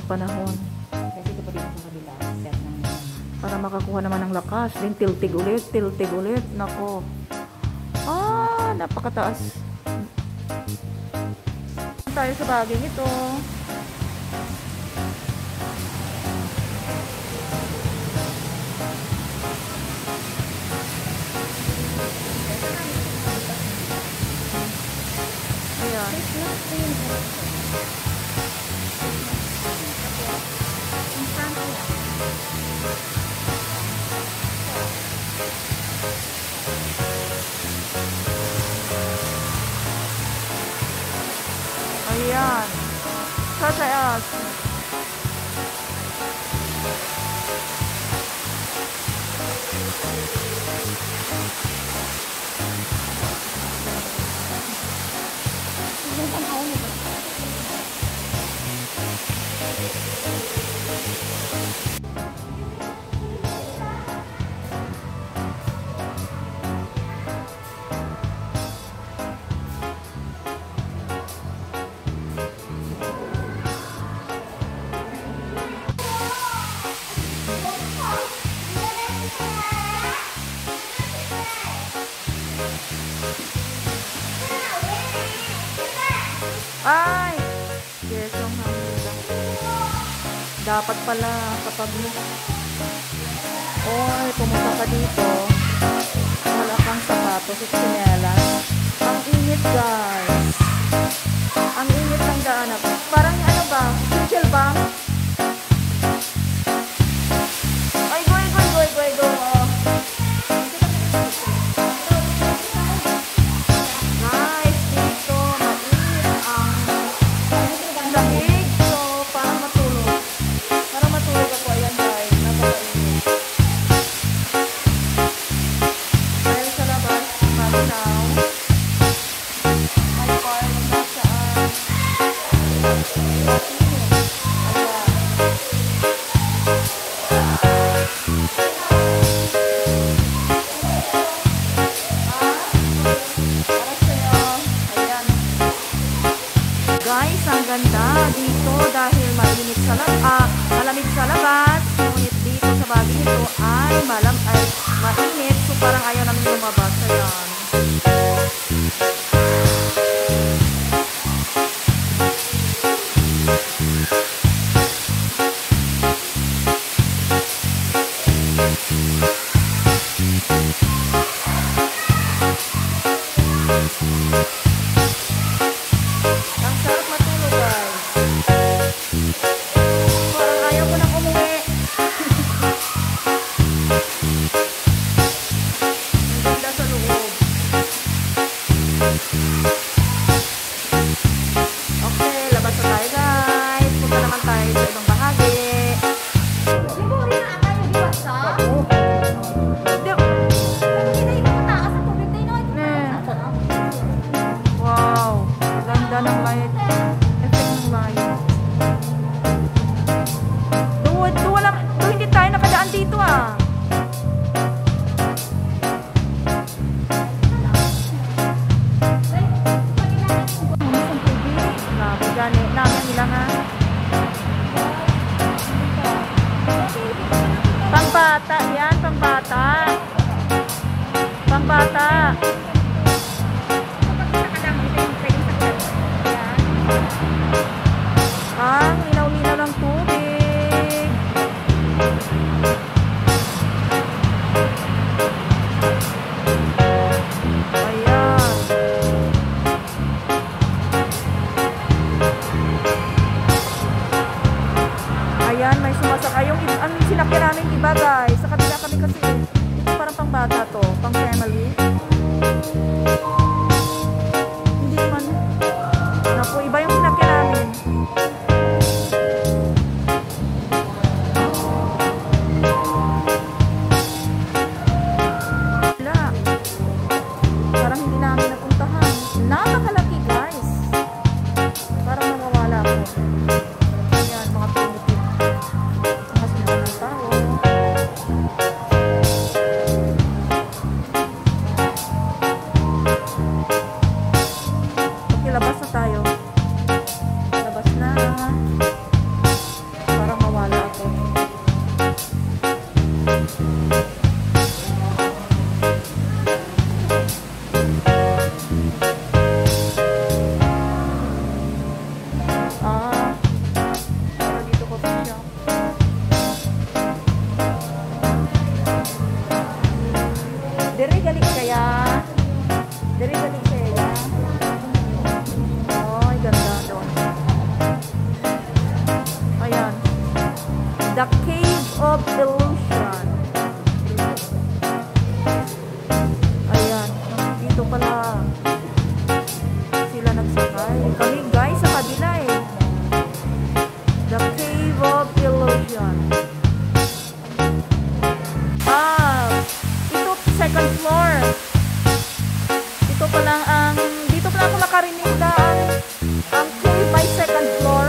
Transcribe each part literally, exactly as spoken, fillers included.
panahon. Kasi ito pa dito sa kabila. Set ng... Para makakuha naman ng lakas. Then tiltig ulit, tiltig ulit. Nako. Ah, napakataas. Tayo sa baging ito. Ayan. Ayan. Tataas. Ay! Yes, ang hamila. Dapat pala kapag oy, pumunta ka dito, wala kang sapatos at sinelas. Ang init, guys. Ang init ng daan. Parang ano ba? Chill ba? Ay, goy, goy, goy, goy, goy. Oh. Guys, ang ganda dito dahil mainit sa labas, ah, malamig sa labas, ngunit dito sa bagay ito ay malam ay mainit, so parang ayaw namin lumabas. Ayan. Ng light, effect ng light. Doon, doon wala, doon hindi tayo nakadaan dito ah. Gani, namin nila ha. Pambata, yan, pambata. Pambata. Ang linaw-linaw ng tubig. Ayan. Ayan, may sumasakay yung ang sinakyan namin iba, guys. Sa kabila kami kasi ito parang pang bata to, pang family. Hindi man. Naku, iba yung sinakyan namin. Dere gali kaya. Dere gali kaya. Oh, ganda doon. Ayan. The Cave of Illusion. Ayan. Dito pala sila nagsakay. Kami guys sa kabila eh. The Cave of Illusion. Ah, ito second floor. Ito pa lang ang dito pa lang ako nakarinig na ang, ang cave by second floor.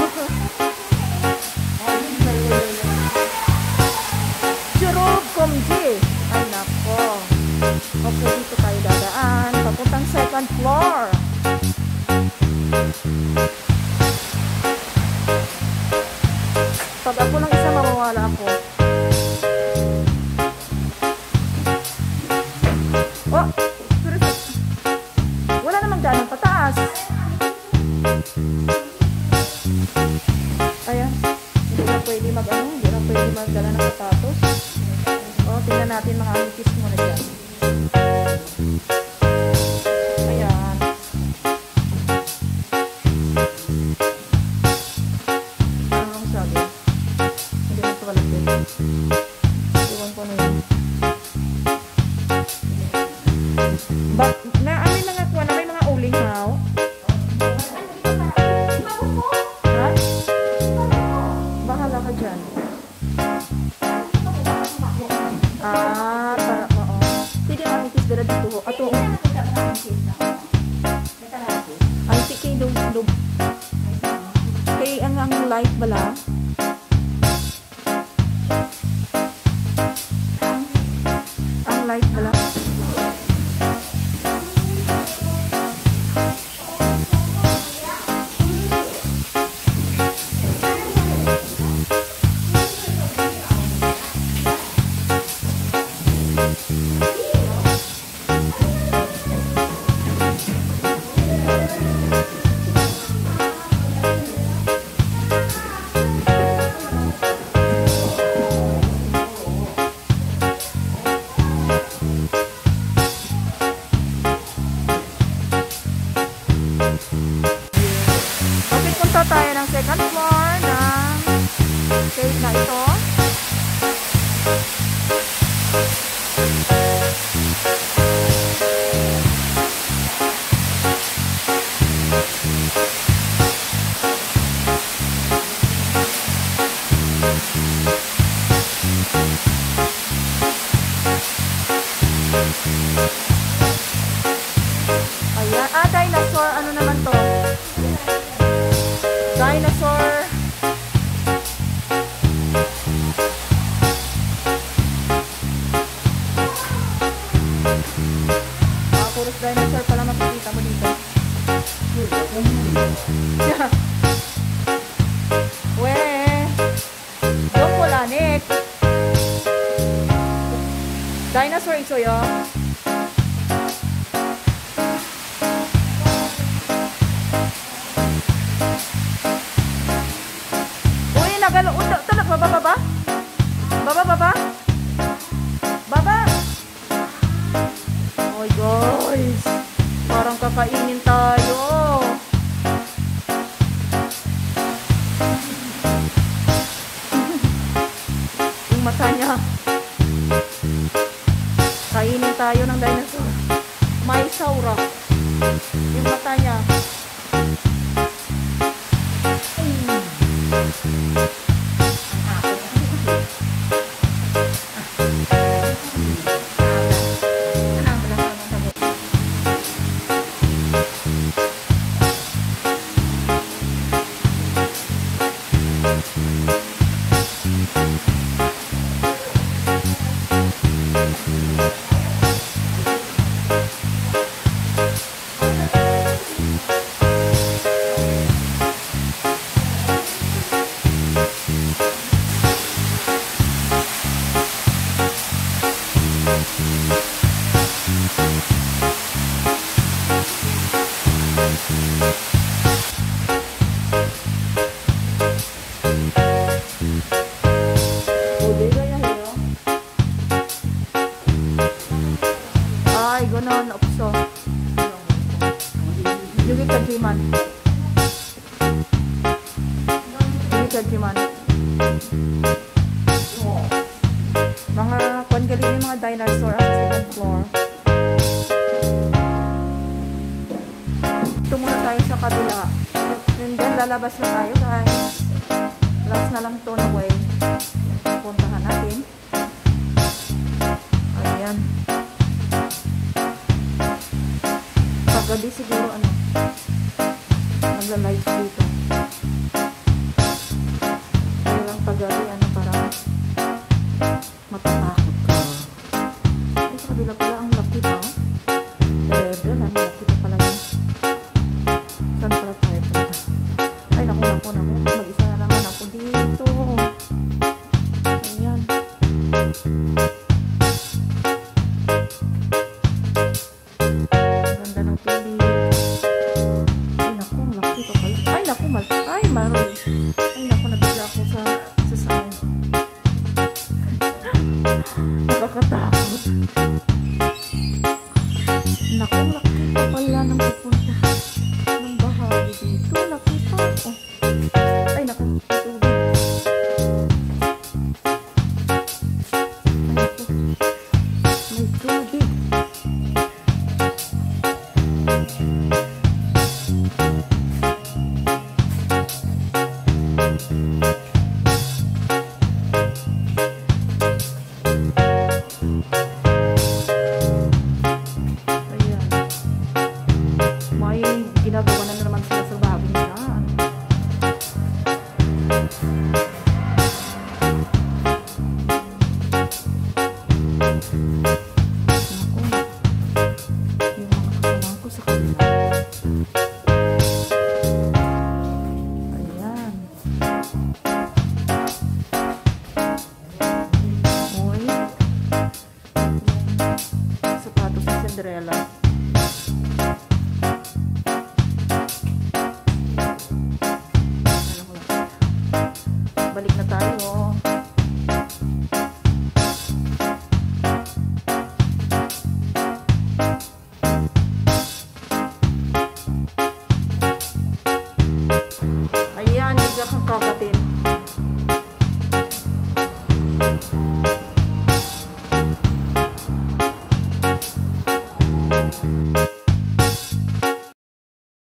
Churub Komji. Ay nako. Okay, dito tayo dadaan. Papuntang second floor. Pag ako lang isa, mawawala ako. Oh! Wala namang daan ng pataas. Ayan. Hindi na pwede mag ano, hindi na pwede magdala ng sapatos. Oh, tingnan natin mga amikis muna dyan. Ayan. Ano ang sabi? Hindi na ito kalapit. Iwan ko na yun. But, na, ano yung mga kuha na may mga uling haw? Ha? Bahala ka dyan. Ah, para, oo. Pwede ang amikis dala dito. Ato, ang tikay dog, dog. Kay ang ang light bala. Ang light bala. Okay, punta tayo ng second floor ng cave na ito. Ayan. Ah, dinosaur. Ano naman to? Dinosaur. Ah, puros dinosaur pala makikita mo dito. Weh. Yung wala, Nick. Dinosaur iso yun. Nagalo, uta, talak, baba, baba. Baba, baba. Baba. Oh guys. Parang kakainin tayo. Yung mata niya. Kainin tayo ng dinosaur. May saura. Yung mata niya. galing yung mga dinosaur ang second floor. Ito muna tayo sa kabila. And then, lalabas na tayo, guys. Last na lang ito na way. Puntahan natin. Ayan. Paggabi siguro, ano, magla-live dito. Kaya lang paggabi, ano, parang matatakot ka. Ay, sa kabila pala, ang laki pa. Level, ang laki pa pala yun. Saan pala tayo punta? Ay, naku, naku, naku. Mag-isa na naman ako dito. Ayan. Ganda ng tubig. Ay, naku, ang laki pa pala. Ay, naku, mal. Ay, maroy. Ay, naku, nabigla ako sa sa sound. Nakakatakot.